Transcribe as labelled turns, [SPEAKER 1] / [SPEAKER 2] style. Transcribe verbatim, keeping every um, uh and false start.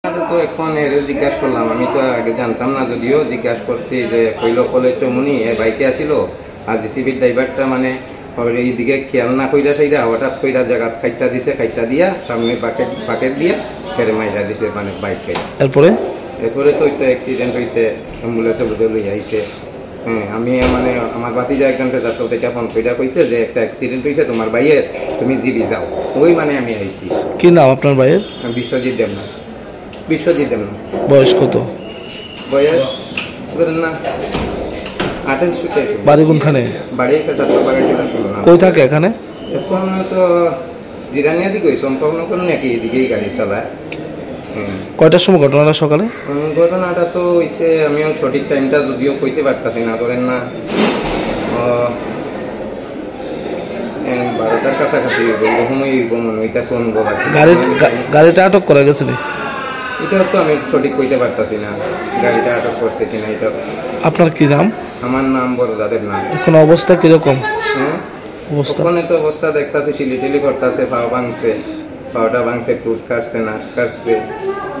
[SPEAKER 1] তো এখন এর জিজ্ঞাসা করলাম, আমি তো আগে জানতাম না, যদিও জিজ্ঞাসা করছি যে কইল কলে তো মুনি এ বাইকে আসিল আর জিসিবির ড্রাইভারটা মানে এইদিকে খেয়াল না কইরা সেইরা হঠাৎ কইরা জায়গা খাইটা দিছে, খাইটা দিয়া সামনে বাকেট বাকেট দিয়া ফেরে মাইরা দিছে মানে বাইক খাইটা।
[SPEAKER 2] এরপরে
[SPEAKER 1] এরপরে তো একটা অ্যাক্সিডেন্ট হয়েছে, অ্যাম্বুলেন্সে বুঝে লই আইছে। হ্যাঁ, আমি মানে আমার বাতিজা একজন যাত্রা থেকে ফোন কইরা কইছে যে একটা অ্যাক্সিডেন্ট হয়েছে তোমার ভাইয়ের, তুমি জিবি যাও। ওই মানে আমি আইছি।
[SPEAKER 2] কি নাম আপনার ভাইয়ের?
[SPEAKER 1] বিশ্বজিৎ দেবনাথ। বিশ্বজিৎ দেবনাথ।
[SPEAKER 2] বয়স কত?
[SPEAKER 1] বয়স বলেন না আঠাশ।
[SPEAKER 2] বাড়ি কোনখানে?
[SPEAKER 1] বাড়ি একটা যাত্রা বাগান শুনো না।
[SPEAKER 2] কই থাকে এখানে?
[SPEAKER 1] এখন তো জিরানিয়া দিকে সম্পূর্ণ কোনো নাকি এদিকেই গাড়ি চালায়।
[SPEAKER 2] কয়টার সময় ঘটনাটা? সকালে
[SPEAKER 1] ঘটনাটা তো হয়েছে, আমিও সঠিক টাইমটা যদিও কইতে পারতাছি না, ধরেন না বারোটার কাছাকাছি
[SPEAKER 2] গাড়িটা আটক করা গেছে।
[SPEAKER 1] এটাও তো আমি সঠিক কইতে পারতাছি না গাড়িটা আটক করছে কিনা। এটা
[SPEAKER 2] আপনার কি নাম?
[SPEAKER 1] আমার নাম বড়দাদের নাম।
[SPEAKER 2] এখন অবস্থা কিরকম?
[SPEAKER 1] হ্যাঁ,
[SPEAKER 2] অবস্থা
[SPEAKER 1] ওখানে তো অবস্থা দেখতাছি, সিলিটিলি করতেছে, পাও ভাঙছে, পাওটা ভাঙছে, টুট কাটছে, নাক কাটছে।